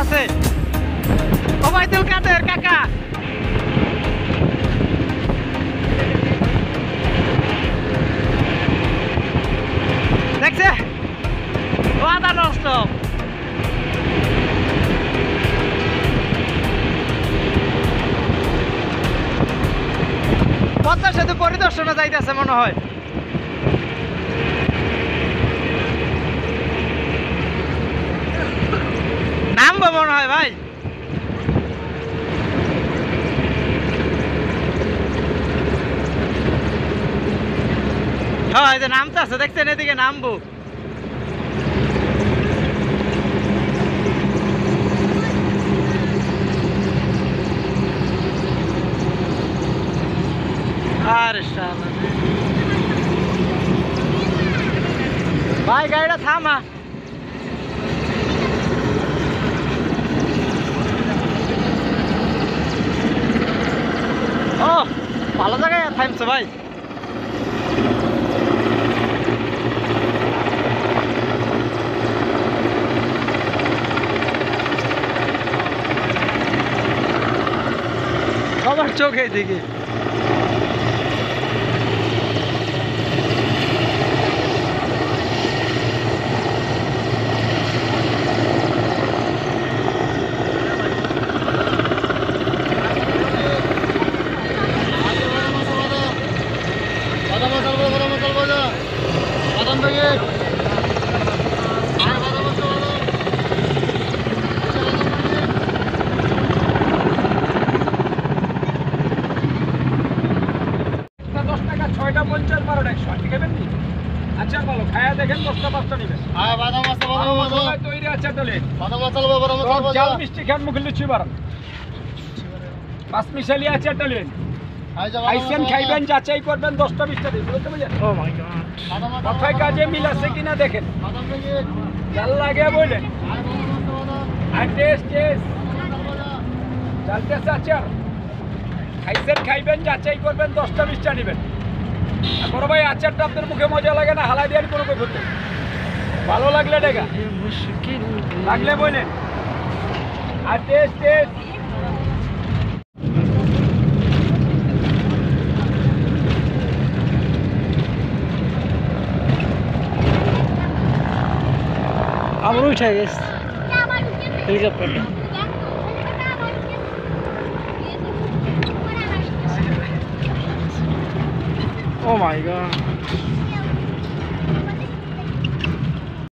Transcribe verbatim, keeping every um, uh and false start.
আছে ওবাইদুল কাদের কাকা দেখছে ওয়াদা নষ্ট পদ্মা সেতু পরিদর্শনে যাইতেছে মনে হয় নামবো মনে হয় ভাই হ্যাঁ এই যে নামতে আছে দেখছেন এদিকে নামবো আরে শালা ভাই গাড়িটা থামা ও ভালো জায়গায় থামছে ভাই সবার চোখে দিকে আচার ভালো খায়া দেখেন দশটা পাঁচটা নেবেন তৈরি আচার ডালে জাল মিষ্টি খান মুখে লুচি বাড়ান পাঁচ মিশালি আচার ডালেন আইসেন খাইবেন যাচাই করবেন দশটা বিশটা দিন বুঝতে পারছেন কথায় কাজে মিল আছে কিনা দেখেন জাল লাগে বললেন আর টেস্ট টেস্ট জাল টেস্ট আচার খাইছেন খাইবেন যাচাই করবেন দশটা বিশটা নেবেন বড় ভাই আচারটা আপনার মুখে মজা লাগে না হালাই দেওয়ার কোনো করতে ভালো লাগলে ডেকা লাগলে বলেন আর টেস্ট টেস্ট আমার উঠে গেছে হেলিকপ্টারটা Oh my god.